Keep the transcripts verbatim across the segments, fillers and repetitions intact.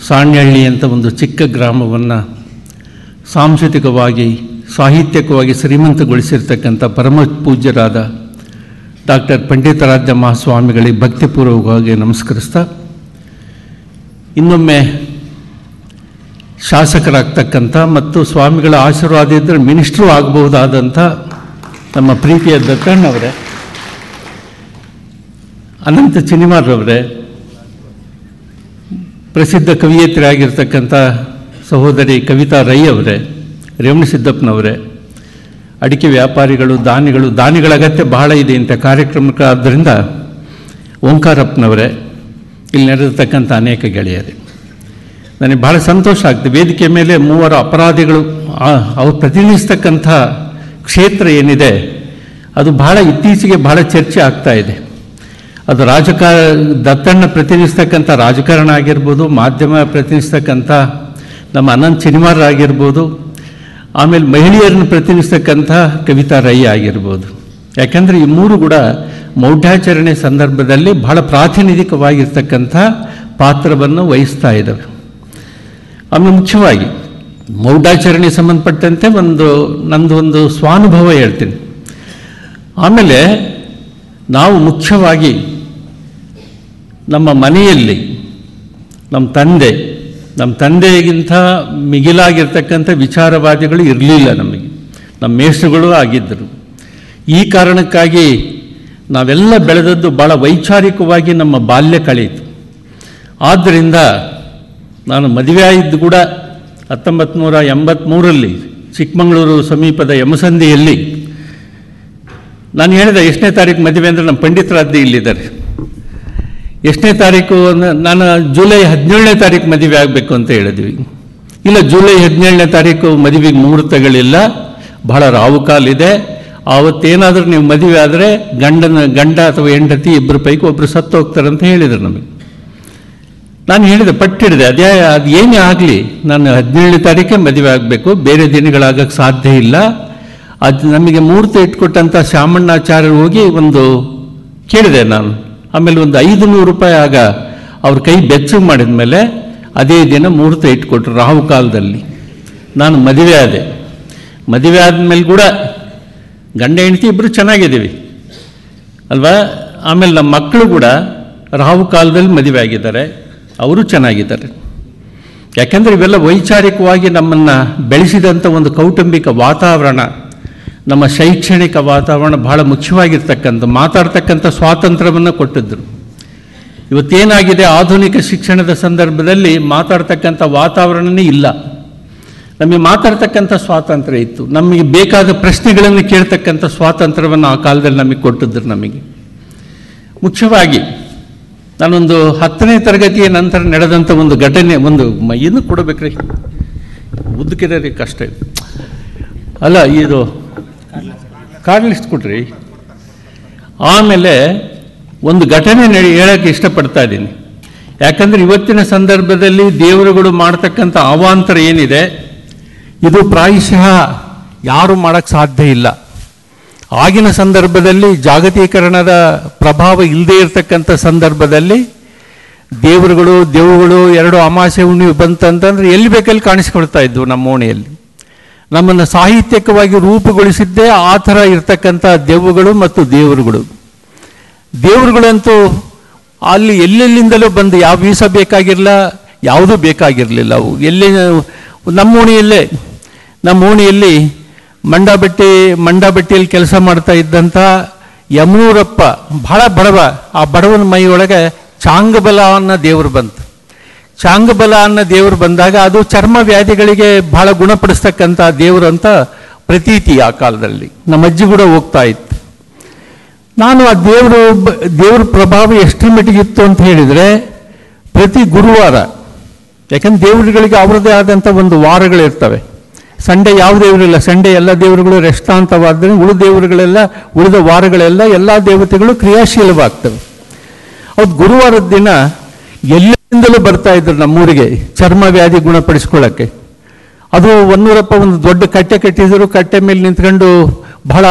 ಸಾಣ್ಯಹಳ್ಳಿ ಅಂತ ಒಂದು ಚಿಕ್ಕ ಗ್ರಾಮವನ್ನು ಸಾಂಸ್ಕೃತಿಕವಾಗಿ ಸಾಹಿತ್ಯಿಕವಾಗಿ ಶ್ರೀಮಂತಗೊಳಿಸಿರ್ತಕ್ಕಂಥ ಪರಮ ಪೂಜ್ಯರಾದ ಡಾಕ್ಟರ್ ಪಂಡಿತಾರಾಧ್ಯ ಮಹಾಸ್ವಾಮಿಗಳಿಗೆ ಭಕ್ತಿಪೂರ್ವಕವಾಗಿ ನಮಸ್ಕರಿಸ್ತಾ, ಇನ್ನೊಮ್ಮೆ ಶಾಸಕರಾಗ್ತಕ್ಕಂಥ ಮತ್ತು ಸ್ವಾಮಿಗಳ ಆಶೀರ್ವಾದ ಇದ್ದರೆ ಮಿನಿಸ್ಟ್ರು ಆಗಬಹುದಾದಂಥ ನಮ್ಮ ಪ್ರೀತಿಯ ದತ್ತಣ್ಣವರೇ, ಅನಂತ ಚಿನಿಮಾರ್ರವರೇ, ಪ್ರಸಿದ್ಧ ಕವಿಯತ್ರಿ ಆಗಿರ್ತಕ್ಕಂಥ ಸಹೋದರಿ ಕವಿತಾ ರೈ ಅವರೇ, ರೇವಣ ಸಿದ್ದಪ್ಪನವರೇ, ಅಡಿಕೆ ವ್ಯಾಪಾರಿಗಳು, ದಾನಿಗಳು, ದಾನಿಗಳ ಅಗತ್ಯ ಬಹಳ ಇದೆ ಇಂಥ ಕಾರ್ಯಕ್ರಮಕ್ಕೆ, ಆದ್ದರಿಂದ ಓಂಕಾರಪ್ಪನವರೇ, ಇಲ್ಲಿ ನಡೆದಿರ್ತಕ್ಕಂಥ ಅನೇಕ ಗೆಳೆಯರೇ, ನನಗೆ ಭಾಳ ಸಂತೋಷ ಆಗ್ತದೆ. ವೇದಿಕೆ ಮೇಲೆ ಮೂವರು ಅಪರಾಧಿಗಳು ಅವ್ರು ಪ್ರತಿನಿಧಿಸ್ತಕ್ಕಂಥ ಕ್ಷೇತ್ರ ಏನಿದೆ ಅದು ಬಹಳ ಇತ್ತೀಚೆಗೆ ಬಹಳ ಚರ್ಚೆ ಆಗ್ತಾ ಇದೆ. ಅದು ರಾಜಕಾರ ದತ್ತಣ್ಣ ಪ್ರತಿನಿಧಿಸ್ತಕ್ಕಂಥ ರಾಜಕಾರಣ ಆಗಿರ್ಬೋದು, ಮಾಧ್ಯಮ ಪ್ರತಿನಿಧಿಸ್ತಕ್ಕಂಥ ನಮ್ಮ ಅನಂತ್ ಚಿನಿಮಾರ್ ಆಗಿರ್ಬೋದು, ಆಮೇಲೆ ಮಹಿಳೆಯರನ್ನು ಪ್ರತಿನಿಧಿಸ್ತಕ್ಕಂಥ ಕವಿತಾ ರೈ ಆಗಿರ್ಬೋದು. ಯಾಕೆಂದರೆ ಈ ಮೂರು ಕೂಡ ಮೌಢ್ಯಾಚರಣೆ ಸಂದರ್ಭದಲ್ಲಿ ಬಹಳ ಪ್ರಾತಿನಿಧಿಕವಾಗಿರ್ತಕ್ಕಂಥ ಪಾತ್ರವನ್ನು ವಹಿಸ್ತಾ ಇದ್ದಾವೆ. ಆಮೇಲೆ ಮುಖ್ಯವಾಗಿ ಮೌಢಾಚರಣೆ ಸಂಬಂಧಪಟ್ಟಂತೆ ಒಂದು ನಂದು ಒಂದು ಸ್ವಾನುಭವ ಹೇಳ್ತೀನಿ. ಆಮೇಲೆ ನಾವು ಮುಖ್ಯವಾಗಿ ನಮ್ಮ ಮನೆಯಲ್ಲಿ ನಮ್ಮ ತಂದೆ ನಮ್ಮ ತಂದೆಗಿಂತ ಮಿಗಿಲಾಗಿರ್ತಕ್ಕಂಥ ವಿಚಾರವಾದಿಗಳು ಇರಲಿಲ್ಲ ನಮಗೆ, ನಮ್ಮ ಮೇಷ್ಟ್ರುಗಳು ಆಗಿದ್ದರು. ಈ ಕಾರಣಕ್ಕಾಗಿ ನಾವೆಲ್ಲ ಬೆಳೆದದ್ದು ಭಾಳ ವೈಚಾರಿಕವಾಗಿ ನಮ್ಮ ಬಾಲ್ಯ ಕಳೆಯಿತು. ಆದ್ದರಿಂದ ನಾನು ಮದುವೆ ಆಗಿದ್ದು ಕೂಡ ಹತ್ತೊಂಬತ್ತು ನೂರ ಎಂಬತ್ತ್ಮೂರರಲ್ಲಿ ಚಿಕ್ಕಮಗಳೂರು ಸಮೀಪದ ಯಮಸಂದಿಯಲ್ಲಿ. ನಾನು ಹೇಳಿದೆ ಎಷ್ಟನೇ ತಾರೀಕು ಮದುವೆ ಅಂದರೆ ನಮ್ಮ ಪಂಡಿತರಾಧ್ಯ ಇಲ್ಲಿದ್ದಾರೆ. ಎಷ್ಟನೇ ತಾರೀಕು ನಾನು ಜುಲೈ ಹದಿನೇಳನೇ ತಾರೀಕು ಮದುವೆ ಆಗಬೇಕು ಅಂತ ಹೇಳಿದ್ವಿ. ಇಲ್ಲ, ಜುಲೈ ಹದಿನೇಳನೇ ತಾರೀಕು ಮದುವೆಗೆ ಮುಹೂರ್ತಗಳಿಲ್ಲ, ಬಹಳ ರಾವುಕಾಲಿದೆ, ಆವತ್ತೇನಾದರೂ ನೀವು ಮದುವೆ ಆದರೆ ಗಂಡನ ಗಂಡ ಅಥವಾ ಹೆಂಡತಿ ಇಬ್ಬರು ಪೈಕಿ ಒಬ್ಬರು ಸತ್ತು ಹೋಗ್ತಾರೆ ಅಂತ ಹೇಳಿದರು ನಮಗೆ. ನಾನು ಹೇಳಿದೆ, ಪಟ್ಟಿಡಿದೆ, ಅದೇ ಅದು ಏನೇ ಆಗಲಿ ನಾನು ಹದಿನೇಳನೇ ತಾರೀಕೆ ಮದುವೆ ಆಗಬೇಕು, ಬೇರೆ ದಿನಗಳಾಗಕ್ಕೆ ಸಾಧ್ಯ ಇಲ್ಲ. ಅದು ನಮಗೆ ಮುಹೂರ್ತ ಇಟ್ಕೊಟ್ಟಂಥ ಶಾಮಣ್ಣಾಚಾರ್ಯರು ಹೋಗಿ ಒಂದು ಕೇಳಿದೆ ನಾನು. ಆಮೇಲೆ ಒಂದು ಐದು ನೂರು ರೂಪಾಯಿ ಆಗ ಅವ್ರ ಕೈ ಬೆಚ್ಚಗೆ ಮಾಡಿದ ಮೇಲೆ ಅದೇ ದಿನ ಮುಹೂರ್ತ ಇಟ್ಕೊಟ್ರು ರಾಹು ಕಾಲದಲ್ಲಿ. ನಾನು ಮದುವೆ ಆದೆ. ಮದುವೆ ಆದಮೇಲೆ ಕೂಡ ಗಂಡ ಹೆಂಡತಿ ಇಬ್ಬರು ಚೆನ್ನಾಗಿದ್ದೀವಿ ಅಲ್ವಾ. ಆಮೇಲೆ ನಮ್ಮ ಮಕ್ಕಳು ಕೂಡ ರಾಹು ಕಾಲದಲ್ಲಿ ಮದುವೆ ಆಗಿದ್ದಾರೆ, ಅವರು ಚೆನ್ನಾಗಿದ್ದಾರೆ. ಯಾಕೆಂದರೆ ಇವೆಲ್ಲ ವೈಚಾರಿಕವಾಗಿ ನಮ್ಮನ್ನು ಬೆಳೆಸಿದಂಥ ಒಂದು ಕೌಟುಂಬಿಕ ವಾತಾವರಣ, ನಮ್ಮ ಶೈಕ್ಷಣಿಕ ವಾತಾವರಣ ಬಹಳ ಮುಖ್ಯವಾಗಿರ್ತಕ್ಕಂಥ ಮಾತಾಡ್ತಕ್ಕಂಥ ಸ್ವಾತಂತ್ರ್ಯವನ್ನು ಕೊಟ್ಟಿದ್ದರು. ಇವತ್ತೇನಾಗಿದೆ, ಆಧುನಿಕ ಶಿಕ್ಷಣದ ಸಂದರ್ಭದಲ್ಲಿ ಮಾತಾಡ್ತಕ್ಕಂಥ ವಾತಾವರಣನೇ ಇಲ್ಲ. ನಮಗೆ ಮಾತಾಡ್ತಕ್ಕಂಥ ಸ್ವಾತಂತ್ರ್ಯ ಇತ್ತು, ನಮಗೆ ಬೇಕಾದ ಪ್ರಶ್ನೆಗಳನ್ನು ಕೇಳ್ತಕ್ಕಂಥ ಸ್ವಾತಂತ್ರ್ಯವನ್ನು ಆ ಕಾಲದಲ್ಲಿ ನಮಗೆ ಕೊಟ್ಟಿದ್ದರು. ನಮಗೆ ಮುಖ್ಯವಾಗಿ ನಾನೊಂದು ಹತ್ತನೇ ತರಗತಿಯ ನಂತರ ನಡೆದಂಥ ಒಂದು ಘಟನೆ, ಒಂದು ಏನು ಕೊಡಬೇಕ್ರಿ, ಉದ್ದಕ್ಕಿರೋ ರೀ ಕಷ್ಟ ಅಲ್ಲ, ಇದು ಕಾರ್ಡ್ ಲಿಸ್ಟ್ ಕೊಟ್ರಿ. ಆಮೇಲೆ ಒಂದು ಘಟನೆ ನಡಿ ಹೇಳೋಕ್ಕೆ ಇಷ್ಟಪಡ್ತಾ ಇದ್ದೀನಿ. ಯಾಕಂದರೆ ಇವತ್ತಿನ ಸಂದರ್ಭದಲ್ಲಿ ದೇವರುಗಳು ಮಾಡ್ತಕ್ಕಂಥ ಅವಾಂತರ ಏನಿದೆ ಇದು ಪ್ರಾಯಶಃ ಯಾರು ಮಾಡೋಕ್ಕೆ ಸಾಧ್ಯ ಇಲ್ಲ. ಆಗಿನ ಸಂದರ್ಭದಲ್ಲಿ ಜಾಗತೀಕರಣದ ಪ್ರಭಾವ ಇಲ್ಲದೇ ಇರತಕ್ಕಂಥ ಸಂದರ್ಭದಲ್ಲಿ ದೇವರುಗಳು ದೆವ್ವಗಳು ಎರಡು ಅಮಾಸೆ ಹುಣ್ಣಿಮೆ ಬಂತಂತಂದರೆ ಎಲ್ಲಿ ಬೇಕಲ್ಲಿ ಕಾಣಿಸ್ಕೊಳ್ತಾ ಇದ್ವು ನಮ್ಮ ಓಣಿಯಲ್ಲಿ. ನಮ್ಮನ್ನು ಸಾಹಿತ್ಯಿಕವಾಗಿ ರೂಪುಗೊಳಿಸಿದ್ದೇ ಆ ಥರ ಇರ್ತಕ್ಕಂಥ ದೆವ್ವಗಳು ಮತ್ತು ದೇವರುಗಳು. ದೇವರುಗಳಂತೂ ಅಲ್ಲಿ ಎಲ್ಲೆಲ್ಲಿಂದಲೂ ಬಂದು ಯಾವ ವೀಸ ಬೇಕಾಗಿರಲಿಲ್ಲ, ಯಾವುದೂ ಬೇಕಾಗಿರಲಿಲ್ಲ. ಅವು ಎಲ್ಲಿ ನಮ್ಮ ಓಣಿಯಲ್ಲೇ ನಮ್ಮ ಓಣಿಯಲ್ಲಿ ಮಂಡಾಬಟ್ಟಿ ಮಂಡಾಬಟ್ಟಿಯಲ್ಲಿ ಕೆಲಸ ಮಾಡ್ತಾ ಇದ್ದಂಥ ಯಮನೂರಪ್ಪ ಬಹಳ ಬಡವ. ಆ ಬಡವನ ಮೈಯೊಳಗೆ ಚಾಂಗಬಲ ಅನ್ನೋ ದೇವರು ಬಂತು. ಚಾಂಗಬಲ ಅನ್ನೋ ದೇವರು ಬಂದಾಗ ಅದು ಚರ್ಮ ವ್ಯಾಧಿಗಳಿಗೆ ಬಹಳ ಗುಣಪಡಿಸ್ತಕ್ಕಂಥ ದೇವರು ಅಂತ ಪ್ರತೀತಿ ಆ ಕಾಲದಲ್ಲಿ. ನಮ್ಮ ಅಜ್ಜಿ ಕೂಡ ಹೋಗ್ತಾ ಇತ್ತು. ನಾನು ಆ ದೇವರು ದೇವ್ರ ಪ್ರಭಾವ ಎಷ್ಟರ ಮಟ್ಟಿಗಿತ್ತು ಅಂತ ಹೇಳಿದರೆ, ಪ್ರತಿ ಗುರುವಾರ, ಯಾಕಂದ್ರೆ ದೇವರುಗಳಿಗೆ ಅವರದೇ ಆದಂಥ ಒಂದು ವಾರಗಳಿರ್ತವೆ. ಸಂಡೇ ಯಾವ ದೇವರಿಲ್ಲ, ಸಂಡೇ ಎಲ್ಲ ದೇವರುಗಳು ರೆಸ್ಟ್ ಅಂತವಾದರೆ ಉಳಿದ ದೇವರುಗಳೆಲ್ಲ ಉಳಿದ ವಾರಗಳೆಲ್ಲ ಎಲ್ಲ ದೇವತೆಗಳು ಕ್ರಿಯಾಶೀಲವಾಗ್ತವೆ. ಅವತ್ತು ಗುರುವಾರದ ದಿನ ಎಲ್ಲಿಂದಲೂ ಬರ್ತಾ ಇದ್ರು ನಮ್ಮೂರಿಗೆ ಚರ್ಮ ವ್ಯಾಧಿ ಗುಣಪಡಿಸ್ಕೊಳ್ಳೋಕ್ಕೆ. ಅದು ಒನ್ನೂರಪ್ಪ ಒಂದು ದೊಡ್ಡ ಕಟ್ಟೆ ಕಟ್ಟಿದ್ರು. ಕಟ್ಟೆ ಮೇಲೆ ನಿಂತ್ಕೊಂಡು ಬಹಳ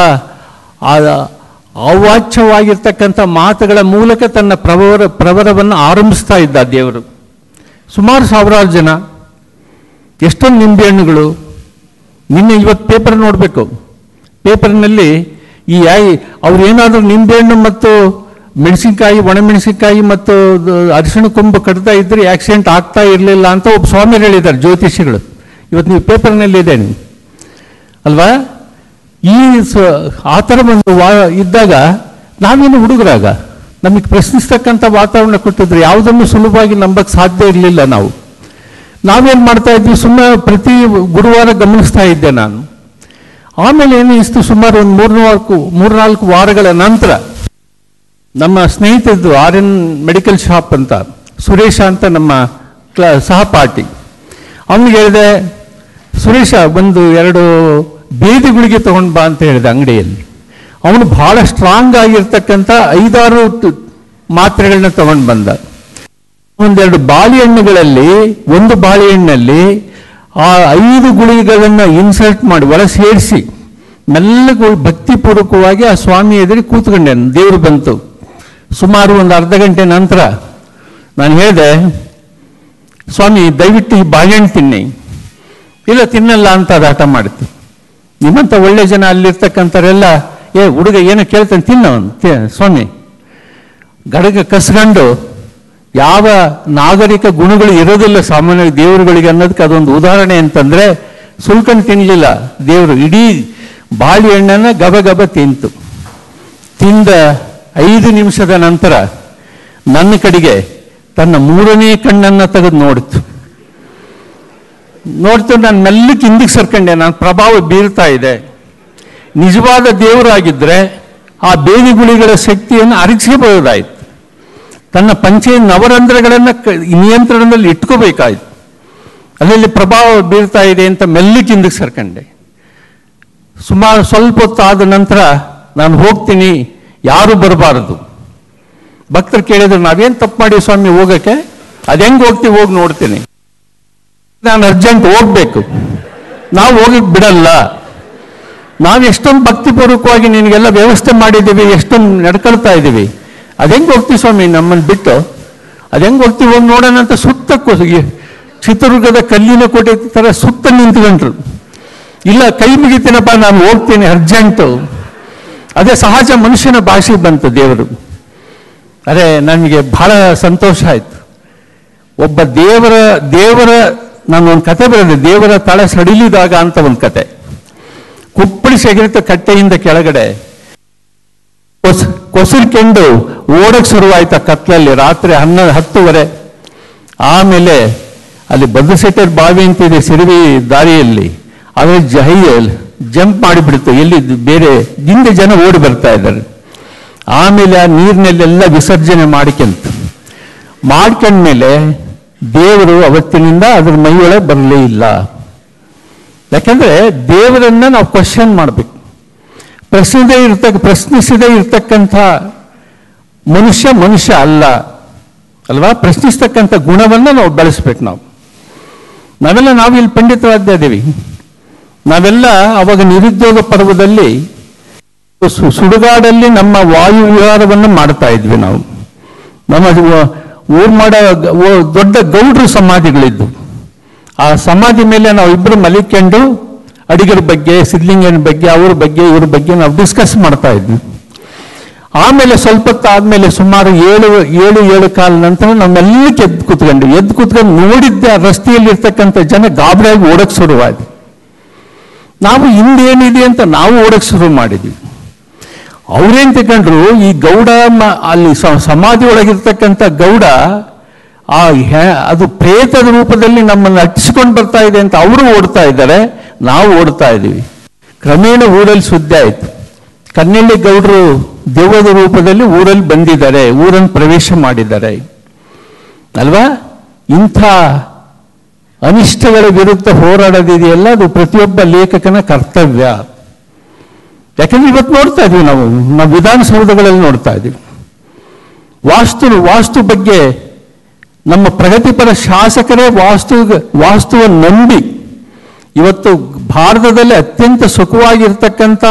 ಅವಾಚ್ಯವಾಗಿರ್ತಕ್ಕಂಥ ಮಾತುಗಳ ಮೂಲಕ ತನ್ನ ಪ್ರವರ ಪ್ರವರವನ್ನು ಆರಂಭಿಸ್ತಾ ಇದ್ದ ದೇವರು. ಸುಮಾರು ಸಾವಿರಾರು ಜನ, ಎಷ್ಟೊಂದು ನಿಂಬೆಹಣ್ಣುಗಳು. ನಿನ್ನೆ ಇವತ್ತು ಪೇಪರ್ ನೋಡಬೇಕು, ಪೇಪರ್ನಲ್ಲಿ ಈ ಐ ಅವ್ರು ಏನಾದರೂ ನಿಂಬೆಹಣ್ಣು ಮತ್ತು ಮೆಣಸಿನ್ಕಾಯಿ, ಒಣಮೆಣಸಿನ್ಕಾಯಿ ಮತ್ತು ಅರಿಶಿಣ ಕೊಂಬು ಕಟ್ತಾ ಇದ್ರೆ ಆಕ್ಸಿಡೆಂಟ್ ಆಗ್ತಾ ಇರಲಿಲ್ಲ ಅಂತ ಒಬ್ಬ ಸ್ವಾಮಿಗಳು ಹೇಳಿದ್ದಾರೆ, ಜ್ಯೋತಿಷಿಗಳು. ಇವತ್ತು ನೀವು ಪೇಪರ್ನಲ್ಲಿ ಇದೆ ನೀವು ಅಲ್ವಾ? ಈ ಸ ಆ ಥರ ಒಂದು ವಾ ಇದ್ದಾಗ ನಾವೇನು ಹುಡುಗರಾಗ ನಮಗೆ ಪ್ರಶ್ನಿಸ್ತಕ್ಕಂಥ ವಾತಾವರಣ ಕೊಟ್ಟಿದ್ರು. ಯಾವುದನ್ನು ಸುಲಭವಾಗಿ ನಂಬಕ್ಕೆ ಸಾಧ್ಯ ಇರಲಿಲ್ಲ. ನಾವು ನಾವೇನು ಮಾಡ್ತಾ ಇದ್ವಿ, ಸುಮ್ಮನೆ ಪ್ರತಿ ಗುರುವಾರ ಗಮನಿಸ್ತಾ ಇದ್ದೆ ನಾನು. ಆಮೇಲೆ ಏನಿಸ್ತು, ಸುಮಾರು ಒಂದು ಮೂರ್ನಾಲ್ಕು ಮೂರ್ನಾಲ್ಕು ವಾರಗಳ ನಂತರ ನಮ್ಮ ಸ್ನೇಹಿತರದ್ದು ಆರ್ ಎನ್ ಮೆಡಿಕಲ್ ಶಾಪ್ ಅಂತ ಸುರೇಶ ಅಂತ ನಮ್ಮ ಕ್ಲಾ ಸಹಪಾಠಿ, ಅವನಿಗೆ ಹೇಳಿದೆ, ಸುರೇಶ ಒಂದು ಎರಡು ಬೇದಿ ಗುಳಿಗೆ ತೊಗೊಂಡು ಬಾ ಅಂತ ಹೇಳಿದೆ ಅಂಗಡಿಯಲ್ಲಿ. ಅವನು ಬಹಳ ಸ್ಟ್ರಾಂಗ್ ಆಗಿರ್ತಕ್ಕಂಥ ಐದಾರು ಮಾತ್ರೆಗಳನ್ನ ತಗೊಂಡು ಬಂದ. ಒಂದೆರಡು ಬಾಳೆಹಣ್ಣುಗಳಲ್ಲಿ, ಒಂದು ಬಾಳೆಹಣ್ಣಲ್ಲಿ ಆ ಐದು ಗುಳಿಗೆಗಳನ್ನು ಇನ್ಸರ್ಟ್ ಮಾಡಿ ಒಳ ಸೇರಿಸಿ ಮೆಲ್ಲಗೂ ಭಕ್ತಿಪೂರ್ವಕವಾಗಿ ಆ ಸ್ವಾಮಿ ಎದುರು ಕೂತ್ಕೊಂಡೆ. ದೇವರು ಬಂತು. ಸುಮಾರು ಒಂದು ಅರ್ಧ ಗಂಟೆ ನಂತರ ನಾನು ಹೇಳಿದೆ, ಸ್ವಾಮಿ ದಯವಿಟ್ಟು ಈ ಬಾಳೆಹಣ್ಣು ತಿನ್ನಿ. ಇಲ್ಲ ತಿನ್ನಲ್ಲ ಅಂತ ಅದು ಹಠ ಮಾಡಿತು. ನಿಮ್ಮಂಥ ಒಳ್ಳೆ ಜನ ಅಲ್ಲಿರ್ತಕ್ಕಂಥವರೆಲ್ಲ, ಏ ಹುಡುಗ ಏನೋ ಕೇಳ್ತಾನೆ ತಿನ್ನವನು, ಸ್ವಾಮಿ ಗಡಗ ಕಸ್ಕೊಂಡು ಯಾವ ನಾಗರಿಕ ಗುಣಗಳು ಇರೋದಿಲ್ಲ ಸಾಮಾನ್ಯ ದೇವರುಗಳಿಗೆ ಅನ್ನೋದಕ್ಕೆ ಅದೊಂದು ಉದಾಹರಣೆ ಅಂತಂದರೆ, ಸುಲ್ಕಂಡು ತಿನ್ನಲಿಲ್ಲ ದೇವರು, ಇಡೀ ಬಾಳೆಹಣ್ಣನ್ನು ಗಬ ಗಬ ತಿಂತು. ತಿಂದ ಐದು ನಿಮಿಷದ ನಂತರ ನನ್ನ ಕಡೆಗೆ ತನ್ನ ಮೂರನೇ ಕಣ್ಣನ್ನು ತೆಗೆದು ನೋಡಿತು. ನೋಡ್ತು ನಾನು ಮೆಲ್ಲಕ್ಕೆ ಹಿಂದಿಗೆ ಸರ್ಕೊಂಡೆ. ನಾನು ಪ್ರಭಾವ ಬೀರ್ತಾ ಇದೆ. ನಿಜವಾದ ದೇವರಾಗಿದ್ದರೆ ಆ ಬೇದಿಗುಳಿಗಳ ಶಕ್ತಿಯನ್ನು ಅರಗಿಸಬಹುದಾಯಿತು. ತನ್ನ ಪಂಚೆ ನವರಂಧ್ರಗಳನ್ನು ನಿಯಂತ್ರಣದಲ್ಲಿ ಇಟ್ಕೋಬೇಕಾಯ್ತು. ಅದರಲ್ಲಿ ಪ್ರಭಾವ ಬೀರ್ತಾ ಇದೆ ಅಂತ ಮೆಲ್ಲಕ್ಕೆ ಹಿಂದಕ್ಕೆ ಸರ್ಕೊಂಡೆ. ಸುಮಾರು ಸ್ವಲ್ಪ ಹೊತ್ತು ಆದ ನಂತರ ನಾನು ಹೋಗ್ತೀನಿ, ಯಾರು ಬರಬಾರದು. ಭಕ್ತರು ಕೇಳಿದ್ರು, ನಾವೇನು ತಪ್ಪು ಮಾಡಿ ಸ್ವಾಮಿ ಹೋಗೋಕ್ಕೆ? ಅದು ಹೆಂಗೆ ಹೋಗ್ತೀವಿ, ಹೋಗಿ ನೋಡ್ತೀನಿ. ನಾನು ಅರ್ಜೆಂಟ್ ಹೋಗ್ಬೇಕು, ನಾವು ಹೋಗಕ್ಕೆ ಬಿಡಲ್ಲ. ನಾವು ಎಷ್ಟೊಂದು ಭಕ್ತಿಪೂರ್ವಕವಾಗಿ ನಿನಗೆಲ್ಲ ವ್ಯವಸ್ಥೆ ಮಾಡಿದ್ದೀವಿ, ಎಷ್ಟೊಂದು ನಡ್ಕೊಳ್ತಾ ಇದ್ದೀವಿ. ಅದು ಹೆಂಗೆ ಹೋಗ್ತೀವಿ ಸ್ವಾಮಿ ನಮ್ಮನ್ನು ಬಿಟ್ಟು? ಅದು ಹೆಂಗೆ ಹೋಗ್ತೀವಿ, ಹೋಗಿ ನೋಡೋಣ ಅಂತ ಸುತ್ತ ಚಿತ್ರದುರ್ಗದ ಕಲ್ಲಿನ ಕೋಟೆ ಥರ ಸುತ್ತ ನಿಂತ್ಕೊಂಡ್ರು. ಇಲ್ಲ ಕೈ ಮುಗಿತೀನಪ್ಪ, ನಾನು ಹೋಗ್ತೀನಿ ಅರ್ಜೆಂಟು. ಅದೇ ಸಹಜ ಮನುಷ್ಯನ ಭಾಷೆ ಬಂತು ದೇವರು. ಅದೇ ನನಗೆ ಬಹಳ ಸಂತೋಷ ಆಯಿತು. ಒಬ್ಬ ದೇವರ ದೇವರ ನಾನು ಒಂದು ಕತೆ ಬರೆದೆ, ದೇವರ ತಳ ಸಡಿಲಿದಾಗ ಅಂತ ಒಂದು ಕತೆ. ಕುಪ್ಪಳಿಸಿ ಎಗಿರಿತ ಕಟ್ಟೆಯಿಂದ ಕೆಳಗಡೆ ಕೊಸ್ ಕೊಸರು ಕೆಂಡು ಓಡಕ್ಕೆ ಶುರುವಾಯ್ತು ಕತ್ಲಲ್ಲಿ. ರಾತ್ರಿ ಹನ್ನೊಂದು ಹತ್ತುವರೆ. ಆಮೇಲೆ ಅಲ್ಲಿ ಬದ್ಧಸೆಟ್ಟರ್ ಬಾವಿ ಅಂತಿದೆ ಸಿರಿವಿ ದಾರಿಯಲ್ಲಿ, ಅದ್ರ ಜೈ ಜಂಪ್ ಮಾಡಿಬಿಡ್ತು. ಎಲ್ಲಿ ಬೇರೆ ಹಿಂದೆ ಜನ ಓಡಿ ಬರ್ತಾ ಇದ್ದಾರೆ. ಆಮೇಲೆ ಆ ನೀರಿನಲ್ಲೆಲ್ಲ ವಿಸರ್ಜನೆ ಮಾಡಿಕೊಂತ ಮಾಡ್ಕೊಂಡ್ಮೇಲೆ ದೇವರು ಅವತ್ತಿನಿಂದ ಅದ್ರ ಮೈಯೊಳಗೆ ಬರಲೇ ಇಲ್ಲ. ಯಾಕಂದ್ರೆ ದೇವರನ್ನ ನಾವು ಕ್ವಶನ್ ಮಾಡಬೇಕು. ಪ್ರಶ್ನಿಸದೇ ಇರ್ತಕ್ಕ ಪ್ರಶ್ನಿಸದೇ ಇರ್ತಕ್ಕಂಥ ಮನುಷ್ಯ ಮನುಷ್ಯ ಅಲ್ಲ ಅಲ್ವಾ? ಪ್ರಶ್ನಿಸ್ತಕ್ಕಂಥ ಗುಣವನ್ನು ನಾವು ಬೆಳೆಸ್ಬೇಕು. ನಾವು ನಾವೆಲ್ಲ ನಾವು ಇಲ್ಲಿ ಪಂಡಿತರಾಗ್ತಾ ಇದ್ದೀವಿ. ನಾವೆಲ್ಲ ಅವಾಗ ನಿರುದ್ಯೋಗ ಪರ್ವದಲ್ಲಿ ಸುಡುಗಾಡಲ್ಲಿ ನಮ್ಮ ವಾಯು ವಿಹಾರವನ್ನು ಮಾಡ್ತಾ ಇದ್ವಿ. ನಾವು ನಮ್ಮ ಊರ್ ಮಾಡೋ ದೊಡ್ಡ ಗೌಡ್ರು ಸಮಾಧಿಗಳಿದ್ದು, ಆ ಸಮಾಧಿ ಮೇಲೆ ನಾವು ಇಬ್ಬರು ಮಲಿಕೊಂಡು ಅಡಿಗರ ಬಗ್ಗೆ, ಸಿದ್ಲಿಂಗನ ಬಗ್ಗೆ, ಅವ್ರ ಬಗ್ಗೆ, ಇವ್ರ ಬಗ್ಗೆ ನಾವು ಡಿಸ್ಕಸ್ ಮಾಡ್ತಾ ಇದ್ವಿ. ಆಮೇಲೆ ಸ್ವಲ್ಪ ಹೊತ್ತು ಆದ್ಮೇಲೆ ಸುಮಾರು ಏಳು ಏಳು ಏಳು ಕಾಲ ನಂತರ ನಮ್ಮೆಲ್ಲಕ್ಕೆ ಎದ್ದು ಕೂತ್ಕೊಂಡು ಎದ್ದು ಕೂತ್ಕೊಂಡು ನೋಡಿದ್ದೆ ಆ ರಸ್ತೆಯಲ್ಲಿ ಇರ್ತಕ್ಕಂಥ ಜನ ಗಾಬರಿಯಾಗಿ ಓಡಕ್ಕೆ ಶುರುವಾದ್ವಿ. ನಾವು ಹಿಂದೇನಿದೆ ಅಂತ ನಾವು ಓಡಕ್ಕೆ ಶುರು ಮಾಡಿದ್ವಿ. ಅವ್ರೇನ್ ತಗೊಂಡ್ರು, ಈ ಗೌಡ ಅಲ್ಲಿ ಸಮಾಧಿ ಒಳಗಿರ್ತಕ್ಕಂಥ ಗೌಡ ಆ ಅದು ಪ್ರೇತದ ರೂಪದಲ್ಲಿ ನಮ್ಮನ್ನು ಅಟ್ಟಿಸ್ಕೊಂಡು ಬರ್ತಾ ಇದೆ ಅಂತ ಅವರು ಓಡ್ತಾ ಇದ್ದಾರೆ, ನಾವು ಓಡ್ತಾ ಇದ್ದೀವಿ. ಕ್ರಮೇಣ ಊರಲ್ಲಿ ಸುದ್ದಿ ಆಯ್ತು, ಕನ್ನಳ್ಳಿ ಗೌಡರು ದೆವ್ವದ ರೂಪದಲ್ಲಿ ಊರಲ್ಲಿ ಬಂದಿದ್ದಾರೆ, ಊರನ್ನು ಪ್ರವೇಶ ಮಾಡಿದ್ದಾರೆ ಅಲ್ವಾ? ಇಂಥ ಅನಿಷ್ಟಗಳ ವಿರುದ್ಧ ಹೋರಾಡೋದಿದೆಯಲ್ಲ, ಅದು ಪ್ರತಿಯೊಬ್ಬ ಲೇಖಕನ ಕರ್ತವ್ಯ. ಯಾಕಂದ್ರೆ ಇವತ್ತು ನೋಡ್ತಾ ಇದೀವಿ ನಾವು ನಾವು ವಿಧಾನಸೌಧಗಳಲ್ಲಿ ನೋಡ್ತಾ ಇದ್ದೀವಿ. ವಾಸ್ತು ವಾಸ್ತು ಬಗ್ಗೆ ನಮ್ಮ ಪ್ರಗತಿಪರ ಶಾಸಕರೇ ವಾಸ್ತು ವಾಸ್ತುವನ್ನು ನಂಬಿ ಇವತ್ತು ಭಾರತದಲ್ಲಿ ಅತ್ಯಂತ ಸುಖವಾಗಿರ್ತಕ್ಕಂಥ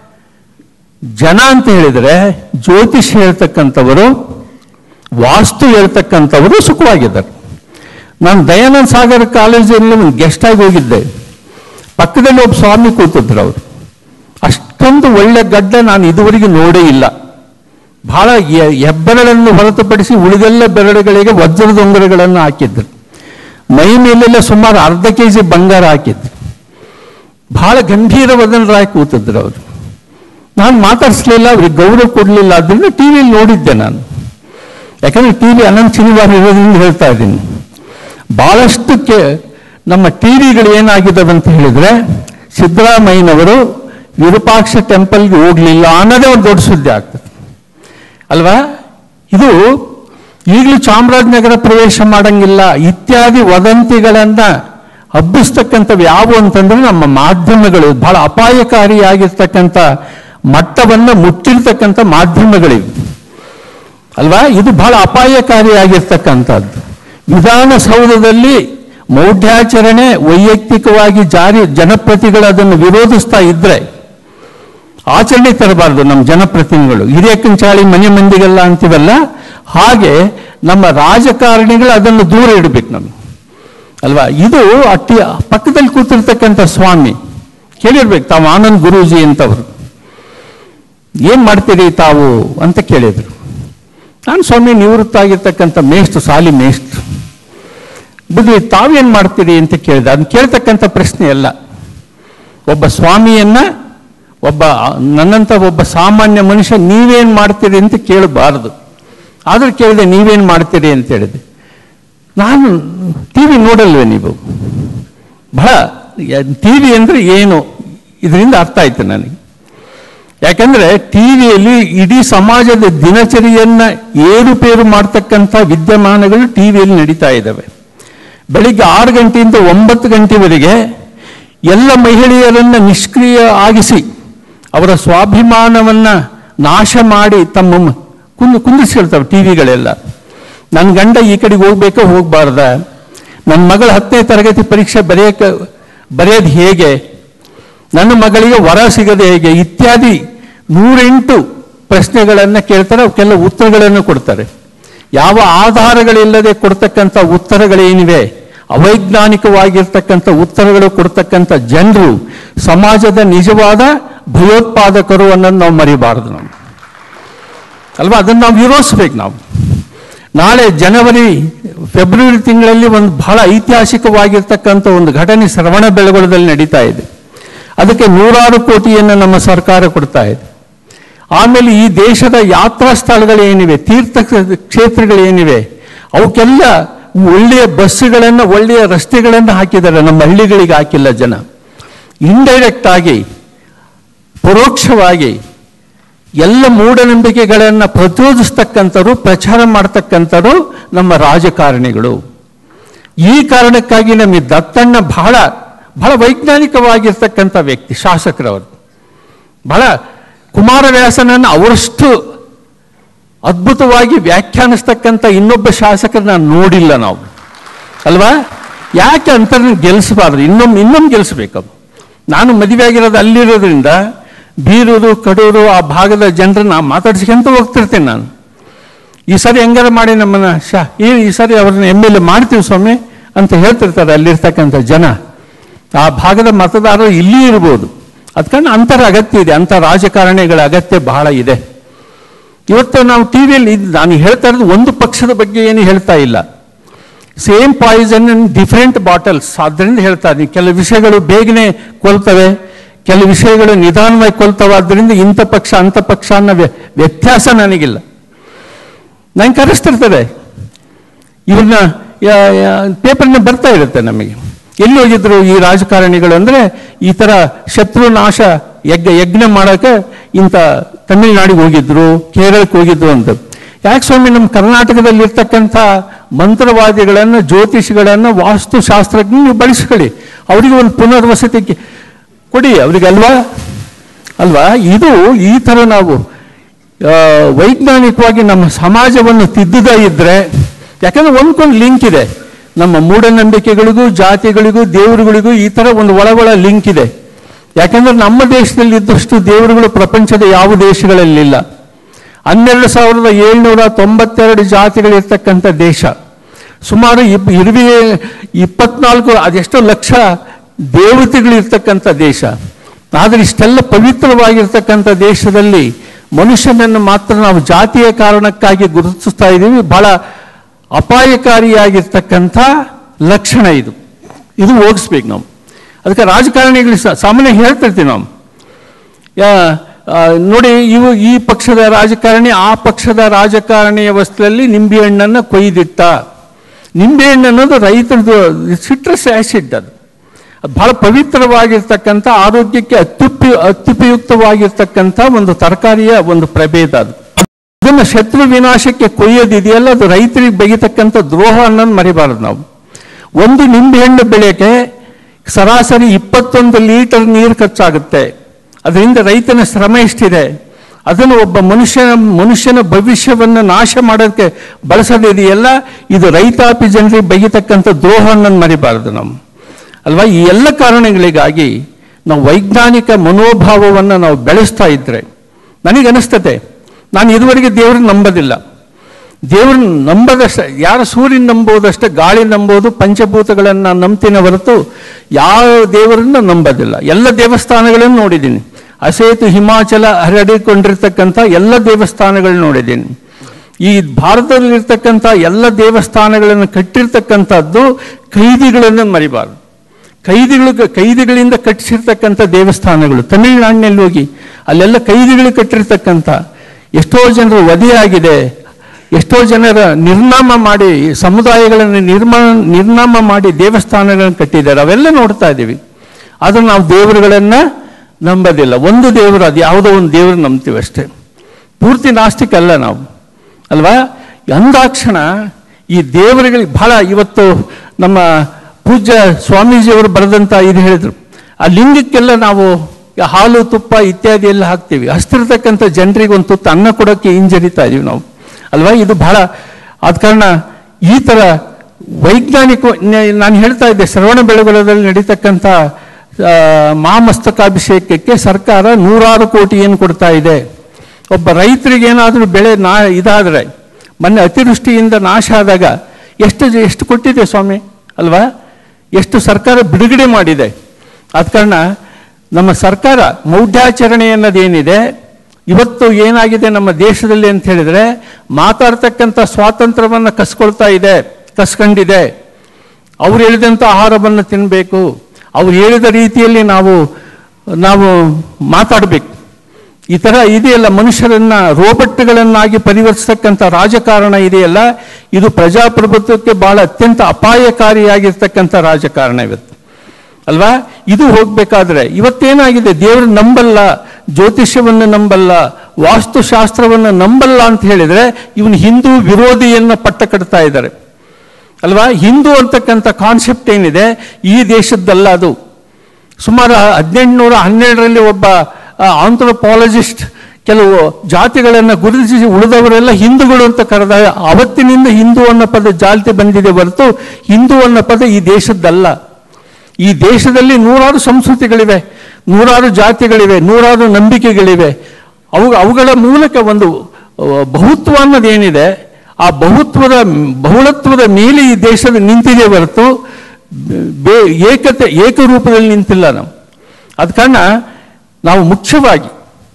ಜನ ಅಂತ ಹೇಳಿದರೆ ಜ್ಯೋತಿಷ್ ಹೇಳ್ತಕ್ಕಂಥವರು, ವಾಸ್ತು ಹೇಳ್ತಕ್ಕಂಥವರು ಸುಖವಾಗಿದ್ದಾರೆ. ನಾನು ದಯಾನಂದ ಸಾಗರ್ ಕಾಲೇಜಲ್ಲಿ ಒಂದು ಗೆಸ್ಟ್ ಆಗಿ ಹೋಗಿದ್ದೆ. ಪಕ್ಕದಲ್ಲಿ ಒಬ್ಬ ಸ್ವಾಮಿ ಕೂತಿದ್ರು. ಅವರು ಅಷ್ಟೊಂದು ಒಳ್ಳೆ ಗಡ್ಡ ನಾನು ಇದುವರೆಗೆ ನೋಡೇ ಇಲ್ಲ. ಬಹಳ ಹೆಬ್ಬೆರಳನ್ನು ಹೊರತುಪಡಿಸಿ ಉಳಿದೆಲ್ಲ ಬೆರಳುಗಳಿಗೆ ವಜ್ರದ ಉಂಗುರಗಳನ್ನು ಹಾಕಿದ್ರು. ಮೈ ಮೇಲೆಲ್ಲ ಸುಮಾರು ಅರ್ಧ ಕೆ ಜಿ ಬಂಗಾರ ಹಾಕಿದ್ರು. ಬಹಳ ಗಂಭೀರವಾದರಾಗಿ ಕೂತಿದ್ರು ಅವರು. ನಾನು ಮಾತಾಡಿಸ್ಲಿಲ್ಲ, ಅವ್ರಿಗೆ ಗೌರವ ಕೊಡಲಿಲ್ಲ. ಅದರಿಂದ ಟಿ ವಿಯಲ್ಲಿ ನೋಡಿದ್ದೆ ನಾನು. ಯಾಕಂದ್ರೆ ಟಿ ವಿ ಅನಂತ ಶನಿವಾರ ಇರೋದ್ರಿಂದ ಹೇಳ್ತಾ ಇದ್ದೀನಿ. ಬಹಳಷ್ಟು ಕೆ ನಮ್ಮ ಟಿ ವಿಗಳು ಏನಾಗಿದ್ದಾವೆ ಅಂತ ಹೇಳಿದ್ರೆ, ಸಿದ್ದರಾಮಯ್ಯನವರು ವಿರೂಪಾಕ್ಷ ಟೆಂಪಲ್ಗೆ ಹೋಗ್ಲಿಲ್ಲ ಅನ್ನೋದೇ ಒಂದು ದೊಡ್ಡ ಸುದ್ದಿ ಆಗ್ತದೆ ಅಲ್ವಾ. ಇದು ಈಗಲೂ ಚಾಮರಾಜನಗರ ಪ್ರವೇಶ ಮಾಡಂಗಿಲ್ಲ ಇತ್ಯಾದಿ ವದಂತಿಗಳನ್ನ ಹಬ್ಬಿಸ್ತಕ್ಕಂಥವು ಯಾವುವು ಅಂತಂದ್ರೆ ನಮ್ಮ ಮಾಧ್ಯಮಗಳು. ಬಹಳ ಅಪಾಯಕಾರಿಯಾಗಿರ್ತಕ್ಕಂಥ ಮಟ್ಟವನ್ನು ಮುಟ್ಟಿರ್ತಕ್ಕಂಥ ಮಾಧ್ಯಮಗಳಿವೆ ಅಲ್ವಾ. ಇದು ಬಹಳ ಅಪಾಯಕಾರಿಯಾಗಿರ್ತಕ್ಕಂಥದ್ದು. ವಿಧಾನಸೌಧದಲ್ಲಿ ಮೌಢ್ಯಾಚರಣೆ ವೈಯಕ್ತಿಕವಾಗಿ ಜಾರಿ ಜನಪ್ರತಿಗಳು ಅದನ್ನು ವಿರೋಧಿಸ್ತಾ ಇದ್ರೆ ಆಚರಣೆ ತರಬಾರ್ದು ನಮ್ಮ ಜನಪ್ರತಿನಿಧಿಗಳು. ಹಿರಿಯಕ್ಕನ ಚಾಳಿ ಮನೆ ಮಂದಿಗೆಲ್ಲ ಅಂತೀವಲ್ಲ, ಹಾಗೆ ನಮ್ಮ ರಾಜಕಾರಣಿಗಳು ಅದನ್ನು ದೂರ ಇಡಬೇಕು ನಮ್ಗೆ ಅಲ್ವಾ. ಇದು ಅಟ್ಟಿ ಪಕ್ಕದಲ್ಲಿ ಕೂತಿರ್ತಕ್ಕಂಥ ಸ್ವಾಮಿ ಕೇಳಿರ್ಬೇಕು, ತಾವು ಆನಂದ್ ಗುರೂಜಿ ಅಂತವರು. ಏನ್ ಮಾಡ್ತೀರಿ ತಾವು ಅಂತ ಕೇಳಿದ್ರು. ನಾನು ಸ್ವಾಮಿ ನಿವೃತ್ತ ಆಗಿರ್ತಕ್ಕಂಥ ಮೇಷ್ಟ್ರು, ಸಾಲಿ ಮೇಷ್ಟ್ರು. ಬಿಡಿ ತಾವೇನ್ ಮಾಡ್ತೀರಿ ಅಂತ ಕೇಳಿದೆ. ಅದನ್ನ ಕೇಳ್ತಕ್ಕಂಥ ಪ್ರಶ್ನೆ ಅಲ್ಲ. ಒಬ್ಬ ಸ್ವಾಮಿಯನ್ನ, ಒಬ್ಬ ನನ್ನಂತ ಒಬ್ಬ ಸಾಮಾನ್ಯ ಮನುಷ್ಯ ನೀವೇನ್ ಮಾಡ್ತೀರಿ ಅಂತ ಕೇಳಬಾರದು. ಆದ್ರೆ ಕೇಳಿದೆ ನೀವೇನ್ ಮಾಡ್ತೀರಿ ಅಂತ ಹೇಳಿದೆ. ನಾನು ಟಿ ವಿ ನೋಡಲ್ವೇ ನೀವು? ಬಹಳ ಟಿ ವಿ ಅಂದ್ರೆ ಏನು ಇದರಿಂದ ಅರ್ಥ ಆಯ್ತು ನನಗೆ. ಯಾಕಂದ್ರೆ ಟಿ ವಿಯಲ್ಲಿ ಇಡೀ ಸಮಾಜದ ದಿನಚರಿಯನ್ನ ಏರುಪೇರು ಮಾಡ್ತಕ್ಕಂಥ ವಿದ್ಯಮಾನಗಳು ಟಿ ವಿಯಲ್ಲಿ ನಡೀತಾ ಇದ್ದಾವೆ. ಬೆಳಿಗ್ಗೆ ಆರು ಗಂಟೆಯಿಂದ ಒಂಬತ್ತು ಗಂಟೆವರೆಗೆ ಎಲ್ಲ ಮಹಿಳೆಯರನ್ನ ನಿಷ್ಕ್ರಿಯ ಆಗಿಸಿ ಅವರ ಸ್ವಾಭಿಮಾನವನ್ನ ನಾಶ ಮಾಡಿ ತಮ್ಮ ಕುಂದು ಕುಂದಿಸ್ಕೊಳ್ತವೆ ಟಿ ವಿಗಳೆಲ್ಲ. ನನ್ನ ಗಂಡ ಈ ಕಡೆಗೆ ಹೋಗ್ಬೇಕೋ ಹೋಗ್ಬಾರ್ದ, ನನ್ನ ಮಗಳ ಹತ್ತನೇ ತರಗತಿ ಪರೀಕ್ಷೆ ಬರೆಯಕ ಬರೆಯೋದು ಹೇಗೆ, ನನ್ನ ಮಗಳಿಗೆ ವರ ಸಿಗದೆ ಹೇಗೆ ಇತ್ಯಾದಿ ನೂರೆಂಟು ಪ್ರಶ್ನೆಗಳನ್ನು ಕೇಳ್ತಾರೆ. ಅವಕ್ಕೆಲ್ಲ ಉತ್ತರಗಳನ್ನು ಕೊಡ್ತಾರೆ. ಯಾವ ಆಧಾರಗಳಿಲ್ಲದೆ ಕೊಡ್ತಕ್ಕಂಥ ಉತ್ತರಗಳೇನಿವೆ, ಅವೈಜ್ಞಾನಿಕವಾಗಿರ್ತಕ್ಕಂಥ ಉತ್ತರಗಳು ಕೊಡ್ತಕ್ಕಂಥ ಜನರು ಸಮಾಜದ ನಿಜವಾದ ಭಯೋತ್ಪಾದಕರು ಅನ್ನೋದು ನಾವು ಮರಿಬಾರದು ನಾವು ಅಲ್ವಾ. ಅದನ್ನು ನಾವು ವಿರೋಧಿಸ್ಬೇಕು. ನಾವು ನಾಳೆ ಜನವರಿ ಫೆಬ್ರವರಿ ತಿಂಗಳಲ್ಲಿ ಒಂದು ಬಹಳ ಐತಿಹಾಸಿಕವಾಗಿರ್ತಕ್ಕಂಥ ಒಂದು ಘಟನೆ ಶ್ರವಣ ಬೆಳಗೊಳದಲ್ಲಿ ನಡೀತಾ ಇದೆ. ಅದಕ್ಕೆ ನೂರಾರು ಕೋಟಿಯನ್ನು ನಮ್ಮ ಸರ್ಕಾರ ಕೊಡ್ತಾ ಇದೆ. ಆಮೇಲೆ ಈ ದೇಶದ ಯಾತ್ರಾ ಸ್ಥಳಗಳೇನಿವೆ, ತೀರ್ಥ ಕ್ಷೇತ್ರಗಳೇನಿವೆ, ಅವಕ್ಕೆಲ್ಲ ಒಳ್ಳೆಯ ಬಸ್ಸುಗಳನ್ನು, ಒಳ್ಳೆಯ ರಸ್ತೆಗಳನ್ನು ಹಾಕಿದ್ದಾರೆ. ನಮ್ಮ ಹಳ್ಳಿಗಳಿಗೆ ಹಾಕಿಲ್ಲ ಜನ. ಇಂಡೈರೆಕ್ಟ್ ಆಗಿ, ಪರೋಕ್ಷವಾಗಿ ಎಲ್ಲ ಮೂಢನಂಬಿಕೆಗಳನ್ನು ಪ್ರಚೋದಿಸ್ತಕ್ಕಂಥವ್ರು, ಪ್ರಚಾರ ಮಾಡ್ತಕ್ಕಂಥವ್ರು ನಮ್ಮ ರಾಜಕಾರಣಿಗಳು. ಈ ಕಾರಣಕ್ಕಾಗಿ ನಮಗೆ ದತ್ತಣ್ಣ ಬಹಳ ಬಹಳ ವೈಜ್ಞಾನಿಕವಾಗಿರ್ತಕ್ಕಂಥ ವ್ಯಕ್ತಿ, ಶಾಸಕರವರು. ಬಹಳ ಕುಮಾರವ್ಯಾಸನನ್ನು ಅವರಷ್ಟು ಅದ್ಭುತವಾಗಿ ವ್ಯಾಖ್ಯಾನಿಸ್ತಕ್ಕಂಥ ಇನ್ನೊಬ್ಬ ಶಾಸಕರನ್ನ ನೋಡಿಲ್ಲ ನಾವು ಅಲ್ವಾ. ಯಾಕೆ ಅಂತ ಗೆಲ್ಲಿಸಬಾರ್ದು, ಇನ್ನೊಮ್ಮೆ ಇನ್ನೊಮ್ಮೆ ಗೆಲ್ಲಿಸ್ಬೇಕು. ನಾನು ಮದುವೆ ಆಗಿರೋದು ಅಲ್ಲಿರೋದ್ರಿಂದ ಬೀರೂರು, ಕಡೂರು ಆ ಭಾಗದ ಜನರನ್ನ ಮಾತಾಡ್ಸ್ಕೊಂತ ಹೋಗ್ತಿರ್ತೇನೆ ನಾನು. ಈ ಸರಿ ಹೆಂಗಾರ ಮಾಡಿ ನಮ್ಮನ್ನ ಶಾ ಈ ಈ ಸರಿ ಅವ್ರನ್ನ ಎಮ್ ಎಲ್ ಎ ಮಾಡ್ತೀವಿ ಸ್ವಾಮಿ ಅಂತ ಹೇಳ್ತಿರ್ತಾರೆ ಅಲ್ಲಿರ್ತಕ್ಕಂಥ ಜನ. ಆ ಭಾಗದ ಮತದಾರರು ಇಲ್ಲಿ ಇರ್ಬೋದು. ಅದಕ್ಕೆ ಅಂತರ ಅಗತ್ಯ ಇದೆ, ಅಂಥ ರಾಜಕಾರಣಿಗಳ ಅಗತ್ಯ ಬಹಳ ಇದೆ. ಇವತ್ತು ನಾವು ಟಿ ವಿಯಲ್ಲಿ ನಾನು ಹೇಳ್ತಾ ಇರೋದು ಒಂದು ಪಕ್ಷದ ಬಗ್ಗೆ ಏನು ಹೇಳ್ತಾ ಇಲ್ಲ. Same poison in different bottles. ಆದ್ದರಿಂದ ಹೇಳ್ತಾ ಇದ್ದೀನಿ, ಕೆಲವು ವಿಷಯಗಳು ಬೇಗನೆ ಕೊಲ್ತವೆ, ಕೆಲವು ವಿಷಯಗಳು ನಿಧಾನವಾಗಿ ಕೊಲ್ತವೆ. ಆದ್ದರಿಂದ ಇಂಥ ಪಕ್ಷ ಅಂಥ ಪಕ್ಷ ಅನ್ನೋ ವ್ಯತ್ಯಾಸ ನನಗಿಲ್ಲ. ನಂಗೆ ಕರೆಸ್ತಿರ್ತದೆ ಇವ್ರನ್ನ, ಪೇಪರ್ನ ಬರ್ತಾ ಇರುತ್ತೆ ನಮಗೆ. ಎಲ್ಲಿ ಹೋಗಿದ್ರು ಈ ರಾಜಕಾರಣಿಗಳು ಅಂದರೆ ಈ ಥರ ಶತ್ರುನಾಶ ಯಜ್ಞ ಯಜ್ಞ ಮಾಡೋಕ್ಕೆ ಇಂಥ ತಮಿಳುನಾಡಿಗೆ ಹೋಗಿದ್ರು, ಕೇರಳಕ್ಕೆ ಹೋಗಿದ್ರು ಅಂತ. ಯಾಕೆ ಸ್ವಾಮಿ ನಮ್ಮ ಕರ್ನಾಟಕದಲ್ಲಿ ಇರ್ತಕ್ಕಂಥ ಮಂತ್ರವಾದಿಗಳನ್ನು, ಜ್ಯೋತಿಷಿಗಳನ್ನು, ವಾಸ್ತುಶಾಸ್ತ್ರಜ್ಞ ನೀವು ಬಳಸ್ಕೊಳ್ಳಿ, ಅವರಿಗೆ ಒಂದು ಪುನರ್ವಸತಿ ಕೊಡಿ ಅವರಿಗೆ ಅಲ್ವಾ ಅಲ್ವಾ. ಇದು ಈ ಥರ ನಾವು ವೈಜ್ಞಾನಿಕವಾಗಿ ನಮ್ಮ ಸಮಾಜವನ್ನು ತಿದ್ದುದ ಇದ್ದರೆ, ಯಾಕಂದ್ರೆ ಒಂದ್ಕೊಂದು ಲಿಂಕ್ ಇದೆ ನಮ್ಮ ಮೂಢನಂಬಿಕೆಗಳಿಗೂ, ಜಾತಿಗಳಿಗೂ, ದೇವರುಗಳಿಗೂ ಈ ಥರ ಒಂದು ಒಳ ಒಳ ಲಿಂಕ್ ಇದೆ. ಯಾಕಂದ್ರೆ ನಮ್ಮ ದೇಶದಲ್ಲಿ ಇದ್ದಷ್ಟು ದೇವರುಗಳು ಪ್ರಪಂಚದ ಯಾವ ದೇಶಗಳಲ್ಲಿಲ್ಲ. ಹನ್ನೆರಡು ಸಾವಿರದ ಏಳ್ನೂರ ತೊಂಬತ್ತೆರಡು ಜಾತಿಗಳಿರ್ತಕ್ಕಂಥ ದೇಶ. ಸುಮಾರು ಇಪ್ ಇರುವೆ ಇಪ್ಪತ್ನಾಲ್ಕು ಅದೆಷ್ಟೋ ಲಕ್ಷ ದೇವತೆಗಳಿರ್ತಕ್ಕಂಥ ದೇಶ. ಆದರೆ ಇಷ್ಟೆಲ್ಲ ಪವಿತ್ರವಾಗಿರ್ತಕ್ಕಂಥ ದೇಶದಲ್ಲಿ ಮನುಷ್ಯನನ್ನು ಮಾತ್ರ ನಾವು ಜಾತಿಯ ಕಾರಣಕ್ಕಾಗಿ ಗುರುತಿಸ್ತಾ ಇದ್ದೀವಿ. ಬಹಳ ಅಪಾಯಕಾರಿಯಾಗಿರ್ತಕ್ಕಂಥ ಲಕ್ಷಣ ಇದು. ಇದು ಹೋಗಿಸ್ಬೇಕು ನಾವು. ಅದಕ್ಕೆ ರಾಜಕಾರಣಿಗಳು ಸಾಮಾನ್ಯ ಹೇಳ್ತಿರ್ತೀವಿ ನಾವು, ನೋಡಿ ಇವು ಈ ಪಕ್ಷದ ರಾಜಕಾರಣಿ ಆ ಪಕ್ಷದ ರಾಜಕಾರಣಿಯ ವಸ್ತುವಲ್ಲಿ ನಿಂಬೆಹಣ್ಣನ್ನು ಕೊಯ್ದಿಟ್ಟ. ನಿಂಬೆಹಣ್ಣು ಅನ್ನೋದು ರೈತರದು ಸಿಟ್ರಸ್ ಆ್ಯಸಿಡ್, ಅದು ಅದು ಬಹಳ ಪವಿತ್ರವಾಗಿರ್ತಕ್ಕಂಥ ಆರೋಗ್ಯಕ್ಕೆ ಅತ್ಯುಪಯು ಅತ್ಯುಪಯುಕ್ತವಾಗಿರ್ತಕ್ಕಂಥ ಒಂದು ತರಕಾರಿಯ ಒಂದು ಪ್ರಭೇದ. ಅದು ಅದನ್ನು ಶತ್ರು ವಿನಾಶಕ್ಕೆ ಕೊಯ್ಯೋದಿದೆಯಲ್ಲ, ಅದು ರೈತರಿಗೆ ಬಗೆತಕ್ಕಂಥ ದ್ರೋಹ ಅನ್ನೋದು ಮರಿಬಾರದು ನಾವು. ಒಂದು ನಿಂಬೆಹಣ್ಣು ಬೆಳೆಯಕ್ಕೆ ಸರಾಸರಿ ಇಪ್ಪತ್ತೊಂದು ಲೀಟರ್ ನೀರು ಖರ್ಚಾಗುತ್ತೆ. ಅದರಿಂದ ರೈತನ ಶ್ರಮ ಎಷ್ಟಿದೆ. ಅದನ್ನು ಒಬ್ಬ ಮನುಷ್ಯನ ಮನುಷ್ಯನ ಭವಿಷ್ಯವನ್ನು ನಾಶ ಮಾಡೋಕ್ಕೆ ಬಳಸೋದಿದೆಯಲ್ಲ, ಇದು ರೈತಾಪಿ ಜನರಿಗೆ ಬಗೆತಕ್ಕಂಥ ದ್ರೋಹ ಅನ್ನೋದು ಮರಿಬಾರದು ನಾವು ಅಲ್ವಾ. ಈ ಎಲ್ಲ ಕಾರಣಗಳಿಗಾಗಿ ನಾವು ವೈಜ್ಞಾನಿಕ ಮನೋಭಾವವನ್ನು ನಾವು ಬೆಳೆಸ್ತಾ ಇದ್ದರೆ, ನನಗನ್ನಿಸ್ತದೆ, ನಾನು ಇದುವರೆಗೆ ದೇವ್ರನ್ನ ನಂಬೋದಿಲ್ಲ. ದೇವ್ರನ್ನ ನಂಬೋದಷ್ಟೇ, ಯಾರು ಸೂರ್ಯನ ನಂಬೋದಷ್ಟೇ, ಗಾಳಿ ನಂಬೋದು, ಪಂಚಭೂತಗಳನ್ನು ನಂಬ್ತೀನಿ ಹೊರತು ಯಾವ ದೇವರನ್ನು ನಂಬೋದಿಲ್ಲ. ಎಲ್ಲ ದೇವಸ್ಥಾನಗಳನ್ನು ನೋಡಿದ್ದೀನಿ. ಅಸೇತು ಹಿಮಾಚಲ ಹರಡಿಕೊಂಡಿರ್ತಕ್ಕಂಥ ಎಲ್ಲ ದೇವಸ್ಥಾನಗಳನ್ನ ನೋಡಿದ್ದೀನಿ. ಈ ಭಾರತದಲ್ಲಿರ್ತಕ್ಕಂಥ ಎಲ್ಲ ದೇವಸ್ಥಾನಗಳನ್ನು ಕಟ್ಟಿರ್ತಕ್ಕಂಥದ್ದು ಕೈದಿಗಳನ್ನು ಮರಿಬಾರ್ದು. ಕೈದಿಗಳು ಕೈದಿಗಳಿಂದ ಕಟ್ಟಿಸಿರ್ತಕ್ಕಂಥ ದೇವಸ್ಥಾನಗಳು. ತಮಿಳುನಾಡಿನಲ್ಲಿ ಹೋಗಿ ಅಲ್ಲೆಲ್ಲ ಕೈದಿಗಳು ಕಟ್ಟಿರ್ತಕ್ಕಂಥ ಎಷ್ಟೋ ಜನರು ವಧೆಯಾಗಿದೆ, ಎಷ್ಟೋ ಜನರ ನಿರ್ನಾಮ ಮಾಡಿ ಸಮುದಾಯಗಳನ್ನು ನಿರ್ಮಾ ನಿರ್ನಾಮ ಮಾಡಿ ದೇವಸ್ಥಾನಗಳನ್ನು ಕಟ್ಟಿದ್ದಾರೆ. ಅವೆಲ್ಲ ನೋಡ್ತಾ ಇದ್ದೀವಿ. ಆದರೆ ನಾವು ದೇವರುಗಳನ್ನು ನಂಬೋದಿಲ್ಲ. ಒಂದು ದೇವರು, ಅದು ಯಾವುದೋ ಒಂದು ದೇವರು ನಂಬ್ತೀವಿ ಅಷ್ಟೇ. ಪೂರ್ತಿ ನಾಸ್ತಿಕ ಅಲ್ಲ ನಾವು ಅಲ್ವಾ. ಅಂದಾಕ್ಷಣ ಈ ದೇವರುಗಳಿಗೆ ಬಹಳ, ಇವತ್ತು ನಮ್ಮ ಪೂಜ್ಯ ಸ್ವಾಮೀಜಿಯವರು ಬರೆದಂಥ ಇದು ಹೇಳಿದರು, ಆ ಲಿಂಗಕ್ಕೆಲ್ಲ ನಾವು ಹಾಲು ತುಪ್ಪ ಇತ್ಯಾದಿ ಎಲ್ಲ ಹಾಕ್ತೀವಿ. ಹಸ್ತಿರ್ತಕ್ಕಂಥ ಜನರಿಗೆ ಒಂದು ತುತ್ತು ಅನ್ನ ಕೊಡೋಕ್ಕೆ ಹಿಂಜರಿತಾ ಇದೀವಿ ನಾವು ಅಲ್ವಾ. ಇದು ಬಹಳ ಆದ ಕಾರಣ ಈ ಥರ ವೈಜ್ಞಾನಿಕ, ನಾನು ಹೇಳ್ತಾ ಇದ್ದೆ, ಶ್ರವಣ ಬೆಳಗೊಳದಲ್ಲಿ ನಡೀತಕ್ಕಂಥ ಮಹಾಮಸ್ತಕಾಭಿಷೇಕಕ್ಕೆ ಸರ್ಕಾರ ನೂರಾರು ಕೋಟಿ ಏನು ಕೊಡ್ತಾ ಇದೆ. ಒಬ್ಬ ರೈತರಿಗೆ ಏನಾದರೂ ಬೆಳೆ ನಾ ಇದಾದರೆ, ಮೊನ್ನೆ ಅತಿವೃಷ್ಟಿಯಿಂದ ನಾಶ ಆದಾಗ ಎಷ್ಟು ಎಷ್ಟು ಕೊಟ್ಟಿದೆ ಸ್ವಾಮಿ ಅಲ್ವಾ, ಎಷ್ಟು ಸರ್ಕಾರ ಬಿಡುಗಡೆ ಮಾಡಿದೆ. ಆದ ಕಾರಣ ನಮ್ಮ ಸರ್ಕಾರ ಮೌಢ್ಯಾಚರಣೆ ಅನ್ನೋದೇನಿದೆ ಇವತ್ತು ಏನಾಗಿದೆ ನಮ್ಮ ದೇಶದಲ್ಲಿ ಅಂತ ಹೇಳಿದರೆ, ಮಾತಾಡ್ತಕ್ಕಂಥ ಸ್ವಾತಂತ್ರ್ಯವನ್ನು ಕಸ್ಕೊಳ್ತಾ ಇದೆ, ಕಸ್ಕೊಂಡಿದೆ. ಅವ್ರು ಹೇಳಿದಂಥ ಆಹಾರವನ್ನು ತಿನ್ನಬೇಕು, ಅವ್ರು ಹೇಳಿದ ರೀತಿಯಲ್ಲಿ ನಾವು ನಾವು ಮಾತಾಡಬೇಕು. ಈ ಥರ ಇದೆಯಲ್ಲ, ಮನುಷ್ಯರನ್ನು ರೋಬೊಟ್ಗಳನ್ನಾಗಿ ಪರಿವರ್ತಿಸ್ತಕ್ಕಂಥ ರಾಜಕಾರಣ ಇದೆಯಲ್ಲ, ಇದು ಪ್ರಜಾಪ್ರಭುತ್ವಕ್ಕೆ ಬಹಳ ಅತ್ಯಂತ ಅಪಾಯಕಾರಿಯಾಗಿರ್ತಕ್ಕಂಥ ರಾಜಕಾರಣ ಇವತ್ತು ಅಲ್ವಾ. ಇದು ಹೋಗಬೇಕಾದ್ರೆ ಇವತ್ತೇನಾಗಿದೆ, ದೇವರು ನಂಬಲ್ಲ, ಜ್ಯೋತಿಷ್ಯವನ್ನು ನಂಬಲ್ಲ, ವಾಸ್ತುಶಾಸ್ತ್ರವನ್ನು ನಂಬಲ್ಲ ಅಂತ ಹೇಳಿದರೆ ಇವನು ಹಿಂದೂ ವಿರೋಧಿಯನ್ನು ಪಟ್ಟ ಕಟ್ತಾ ಇದ್ದಾರೆ ಅಲ್ವಾ. ಹಿಂದೂ ಅಂತಕ್ಕಂಥ ಕಾನ್ಸೆಪ್ಟ್ ಏನಿದೆ ಈ ದೇಶದ್ದಲ್ಲ ಅದು. ಸುಮಾರು ಹದಿನೆಂಟುನೂರ ಹನ್ನೆರಡರಲ್ಲಿ ಒಬ್ಬ ಆಂಥ್ರೋಪಾಲಜಿಸ್ಟ್ ಕೆಲವು ಜಾತಿಗಳನ್ನು ಗುರುತಿಸಿ ಉಳಿದವರೆಲ್ಲ ಹಿಂದೂಗಳು ಅಂತ ಕರೆದ. ಅವತ್ತಿನಿಂದ ಹಿಂದೂ ಅನ್ನೋ ಪದ ಜಾತಿ ಬಂದಿದೆ ಹೊರತು ಹಿಂದೂ ಅನ್ನೋ ಪದ ಈ ದೇಶದ್ದಲ್ಲ. ಈ ದೇಶದಲ್ಲಿ ನೂರಾರು ಸಂಸ್ಕೃತಿಗಳಿವೆ, ನೂರಾರು ಜಾತಿಗಳಿವೆ, ನೂರಾರು ನಂಬಿಕೆಗಳಿವೆ. ಅವು ಅವುಗಳ ಮೂಲಕ ಒಂದು ಬಹುತ್ವ ಅನ್ನೋದೇನಿದೆ, ಆ ಬಹುತ್ವದ ಬಹುಳತ್ವದ ಮೇಲೆ ಈ ದೇಶದ ನಿಂತಿದೆ ಹೊರತು ಬೇ ಏಕತೆ ಏಕರೂಪದಲ್ಲಿ ನಿಂತಿಲ್ಲ ನಾವು. ಆದ ಕಾರಣ ನಾವು ಮುಖ್ಯವಾಗಿ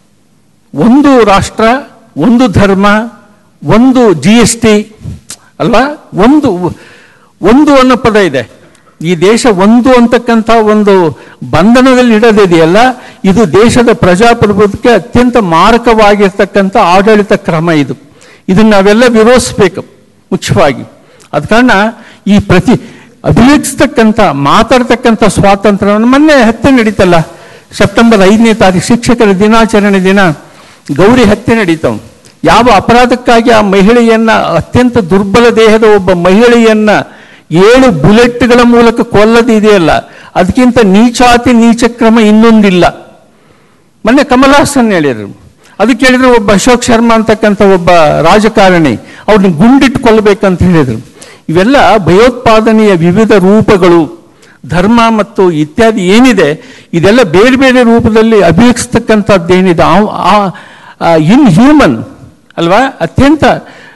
ಒಂದು ರಾಷ್ಟ್ರ, ಒಂದು ಧರ್ಮ, ಒಂದು ಜಿ ಎಸ್ ಟಿ ಅಲ್ವಾ, ಒಂದು ಒಂದು ಅನ್ನೋ ಪದ ಇದೆ. ಈ ದೇಶ ಒಂದು ಅಂತಕ್ಕಂಥ ಒಂದು ಬಂಧನದಲ್ಲಿ ಇಡೋದಿದೆಯಲ್ಲ, ಇದು ದೇಶದ ಪ್ರಜಾಪ್ರಭುತ್ವಕ್ಕೆ ಅತ್ಯಂತ ಮಾರಕವಾಗಿರ್ತಕ್ಕಂಥ ಆಡಳಿತ ಕ್ರಮ. ಇದು ಇದನ್ನು ನಾವೆಲ್ಲ ವಿರೋಧಿಸಬೇಕು ಮುಖ್ಯವಾಗಿ. ಆದ ಕಾರಣ ಈ ಪ್ರತಿ ಅಭಿವ್ಯಕ್ತಿಸ್ತಕ್ಕಂಥ ಮಾತಾಡ್ತಕ್ಕಂಥ ಸ್ವಾತಂತ್ರ್ಯವನ್ನು, ಮೊನ್ನೆ ಹತ್ಯೆ ನಡೀತಲ್ಲ, ಸೆಪ್ಟೆಂಬರ್ ಐದನೇ ತಾರೀಕು ಶಿಕ್ಷಕರ ದಿನಾಚರಣೆ ದಿನ ಗೌರಿ ಹತ್ಯೆ ನಡೀತಾವ. ಯಾವ ಅಪರಾಧಕ್ಕಾಗಿ ಆ ಮಹಿಳೆಯನ್ನ, ಅತ್ಯಂತ ದುರ್ಬಲ ದೇಹದ ಒಬ್ಬ ಮಹಿಳೆಯನ್ನ ಏಳು ಬುಲೆಟ್ಗಳ ಮೂಲಕ ಕೊಲ್ಲದಿದೆಯಲ್ಲ, ಅದಕ್ಕಿಂತ ನೀಚಾತಿ ನೀಚ ಕ್ರಮ ಇನ್ನೊಂದಿಲ್ಲ. ಮೊನ್ನೆ ಕಮಲ್ ಹಾಸನ್ ಹೇಳಿದರು. ಅದಕ್ಕೆ ಹೇಳಿದ್ರು, ಒಬ್ಬ ಅಶೋಕ್ ಶರ್ಮಾ ಅಂತಕ್ಕಂಥ ಒಬ್ಬ ರಾಜಕಾರಣಿ ಅವ್ರನ್ನ ಗುಂಡಿಟ್ಟು ಕೊಲ್ಲಬೇಕಂತ ಹೇಳಿದರು. ಇವೆಲ್ಲ ಭಯೋತ್ಪಾದನೆಯ ವಿವಿಧ ರೂಪಗಳು. ಧರ್ಮ ಮತ್ತು ಇತ್ಯಾದಿ ಏನಿದೆ ಇದೆಲ್ಲ ಬೇರೆ ಬೇರೆ ರೂಪದಲ್ಲಿ ಅಭಿವ್ಯಕ್ತಿಸ್ತಕ್ಕಂಥದ್ದೇನಿದೆ ಇನ್ ಹ್ಯೂಮನ್ ಅಲ್ವಾ, ಅತ್ಯಂತ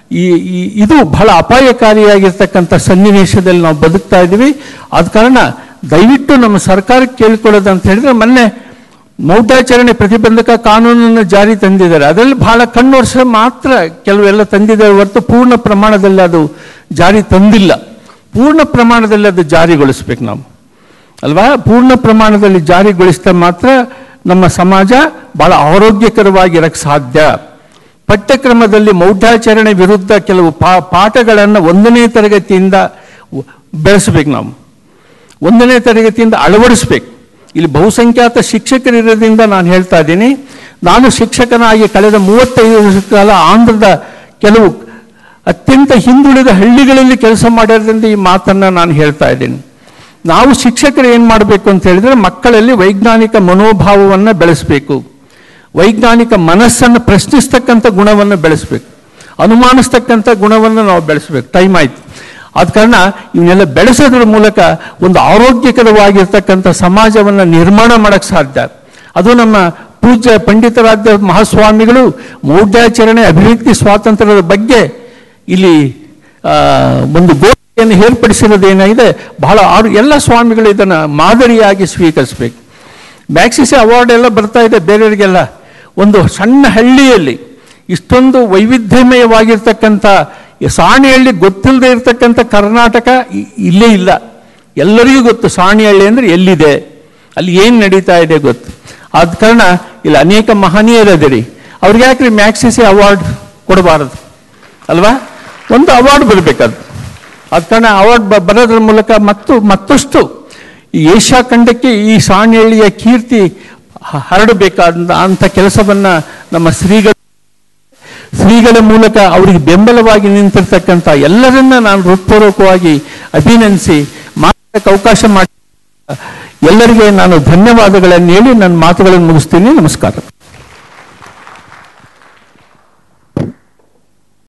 ಈ ಇದು ಬಹಳ ಅಪಾಯಕಾರಿಯಾಗಿರ್ತಕ್ಕಂಥ ಸನ್ನಿವೇಶದಲ್ಲಿ ನಾವು ಬದುಕ್ತಾ ಇದ್ದೀವಿ. ಆದ ಕಾರಣ ದಯವಿಟ್ಟು ನಮ್ಮ ಸರ್ಕಾರಕ್ಕೆ ಕೇಳ್ಕೊಳ್ಳೋದು ಅಂತ ಹೇಳಿದ್ರೆ, ಮೊನ್ನೆ ಮೌಢ್ಯಾಚರಣೆ ಪ್ರತಿಬಂಧಕ ಕಾನೂನನ್ನು ಜಾರಿ ತಂದಿದ್ದಾರೆ. ಅದರಲ್ಲಿ ಬಹಳ ಕಣ್ಣೊರೆಸ ಮಾತ್ರ ಕೆಲವೆಲ್ಲ ತಂದಿದ್ದಾರೆ ಹೊರತು ಪೂರ್ಣ ಪ್ರಮಾಣದಲ್ಲಿ ಅದು ಜಾರಿ ತಂದಿಲ್ಲ. ಪೂರ್ಣ ಪ್ರಮಾಣದಲ್ಲಿ ಅದು ಜಾರಿಗೊಳಿಸ್ಬೇಕು ನಾವು ಅಲ್ವಾ. ಪೂರ್ಣ ಪ್ರಮಾಣದಲ್ಲಿ ಜಾರಿಗೊಳಿಸಿದ ಮಾತ್ರ ನಮ್ಮ ಸಮಾಜ ಬಹಳ ಆರೋಗ್ಯಕರವಾಗಿರಕ್ಕೆ ಸಾಧ್ಯ. ಪಠ್ಯಕ್ರಮದಲ್ಲಿ ಮೌಢ್ಯಾಚರಣೆ ವಿರುದ್ಧ ಕೆಲವು ಪಾ ಪಾಠಗಳನ್ನು ಒಂದನೇ ತರಗತಿಯಿಂದ ಬೆಳೆಸಬೇಕು, ನಾವು ಒಂದನೇ ತರಗತಿಯಿಂದ ಅಳವಡಿಸ್ಬೇಕು. ಇಲ್ಲಿ ಬಹುಸಂಖ್ಯಾತ ಶಿಕ್ಷಕರಿರೋದ್ರಿಂದ ನಾನು ಹೇಳ್ತಾ ಇದ್ದೀನಿ. ನಾನು ಶಿಕ್ಷಕನಾಗಿ ಕಳೆದ ಮೂವತ್ತೈದು ವರ್ಷ ಕಾಲ ಆಂಧ್ರದ ಕೆಲವು ಅತ್ಯಂತ ಹಿಂದುಳಿದ ಹಳ್ಳಿಗಳಲ್ಲಿ ಕೆಲಸ ಮಾಡಿರೋದ್ರಿಂದ ಈ ಮಾತನ್ನು ನಾನು ಹೇಳ್ತಾ ಇದ್ದೀನಿ. ನಾವು ಶಿಕ್ಷಕರು ಏನು ಮಾಡಬೇಕು ಅಂತ ಹೇಳಿದ್ರೆ, ಮಕ್ಕಳಲ್ಲಿ ವೈಜ್ಞಾನಿಕ ಮನೋಭಾವವನ್ನು ಬೆಳೆಸಬೇಕು, ವೈಜ್ಞಾನಿಕ ಮನಸ್ಸನ್ನು ಪ್ರಶ್ನಿಸ್ತಕ್ಕಂಥ ಗುಣವನ್ನು ಬೆಳೆಸಬೇಕು, ಅನುಮಾನಿಸ್ತಕ್ಕಂಥ ಗುಣವನ್ನು ನಾವು ಬೆಳೆಸಬೇಕು. ಟೈಮ್ ಆಯ್ತು. ಆದ ಕಾರಣ ಇವನ್ನೆಲ್ಲ ಬೆಳೆಸೋದ್ರ ಮೂಲಕ ಒಂದು ಆರೋಗ್ಯಕರವಾಗಿರ್ತಕ್ಕಂಥ ಸಮಾಜವನ್ನು ನಿರ್ಮಾಣ ಮಾಡೋಕ್ಕೆ ಸಾಧ್ಯ. ಅದು ನಮ್ಮ ಪೂಜ್ಯ ಪಂಡಿತರಾದ ಮಹಾಸ್ವಾಮಿಗಳು ಮೌಢ್ಯಾಚರಣೆ ಅಭಿವ್ಯಕ್ತಿ ಸ್ವಾತಂತ್ರ್ಯದ ಬಗ್ಗೆ ಇಲ್ಲಿ ಒಂದು ಗೋಷ್ಠಿಯನ್ನು ಏರ್ಪಡಿಸಿರೋದೇನಾಗಿದೆ, ಬಹಳ ಆರು ಎಲ್ಲ ಸ್ವಾಮಿಗಳು ಇದನ್ನು ಮಾದರಿಯಾಗಿ ಸ್ವೀಕರಿಸಬೇಕು. ಮ್ಯಾಗ್ಸೆಸೆ ಅವಾರ್ಡ್ ಎಲ್ಲ ಬರ್ತಾ ಇದೆ ಬೇರೆಯವರಿಗೆಲ್ಲ. ಒಂದು ಸಣ್ಣ ಹಳ್ಳಿಯಲ್ಲಿ ಇಷ್ಟೊಂದು ವೈವಿಧ್ಯಮಯವಾಗಿರ್ತಕ್ಕಂಥ ಸಾಣಿಹಳ್ಳಿ ಗೊತ್ತಿಲ್ಲದೆ ಇರತಕ್ಕಂಥ ಕರ್ನಾಟಕ ಇಲ್ಲೇ ಇಲ್ಲ. ಎಲ್ಲರಿಗೂ ಗೊತ್ತು ಸಾಣಿಹಳ್ಳಿ ಅಂದರೆ ಎಲ್ಲಿದೆ, ಅಲ್ಲಿ ಏನು ನಡೀತಾ ಇದೆ ಗೊತ್ತು. ಆದ ಕಾರಣ ಇಲ್ಲಿ ಅನೇಕ ಮಹನೀಯರಿದ್ದೀರಿ, ಅವ್ರಿಗೆ ಯಾಕ್ರಿ ಮ್ಯಾಗ್ಸೆಸೆ ಅವಾರ್ಡ್ ಕೊಡಬಾರದು ಅಲ್ವಾ? ಒಂದು ಅವಾರ್ಡ್ ಬರಬೇಕದು. ಆದ ಕಾರಣ ಅವಾರ್ಡ್ ಬರೋದ್ರ ಮೂಲಕ ಮತ್ತು ಮತ್ತಷ್ಟು ಈ ಏಷ್ಯಾ ಖಂಡಕ್ಕೆ ಈ ಸಾಣಿಹಳ್ಳಿಯ ಕೀರ್ತಿ ಹರಡಬೇಕಾದ ಅಂಥ ಕೆಲಸವನ್ನು ನಮ್ಮ ಶ್ರೀಗಳು ಶ್ರೀಗಳ ಮೂಲಕ ಅವರಿಗೆ ಬೆಂಬಲವಾಗಿ ನಿಂತಿರ್ತಕ್ಕಂಥ ಎಲ್ಲರನ್ನ ನಾನು ಹೃತ್ಪೂರ್ವಕವಾಗಿ ಅಭಿನಂದಿಸಿ ಮಾತಾಡಕ್ಕೆ ಅವಕಾಶ ಮಾಡಿ ಎಲ್ಲರಿಗೆ ನಾನು ಧನ್ಯವಾದಗಳನ್ನು ಹೇಳಿ ನನ್ನ ಮಾತುಗಳನ್ನು ಮುಗಿಸ್ತೀನಿ. ನಮಸ್ಕಾರ.